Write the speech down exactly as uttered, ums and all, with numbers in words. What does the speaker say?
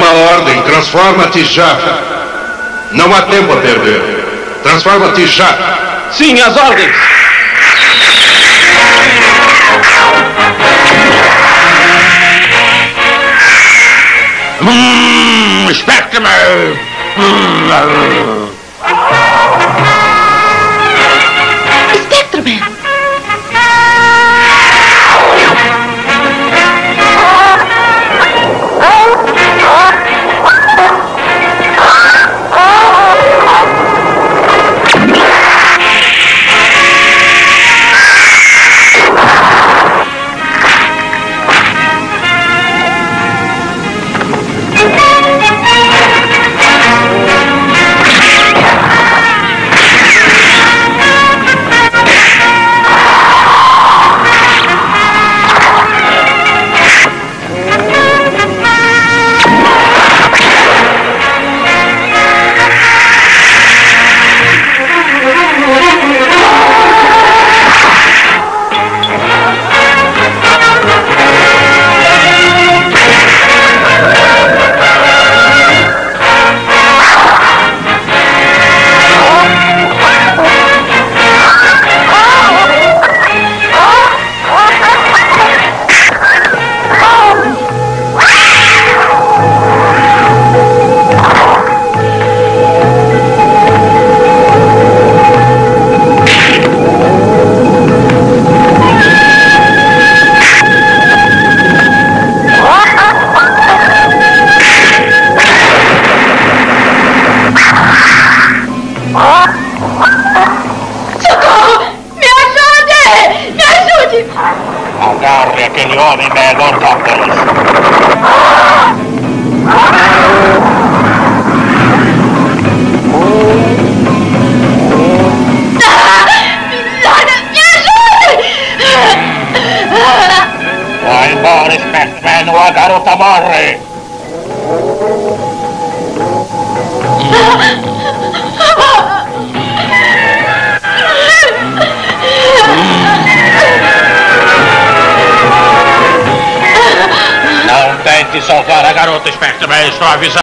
uma ordem. Transforma-te já. Não há tempo a perder. Transforma-te já. Sim, as ordens. Hum, Spectreman! Hum. Spectreman! Agarre aquele homem, Lord Hopkins. Vai embora, Spectreman, ou a garota morre. Não tente salvar a garota, Spectreman, estou avisando.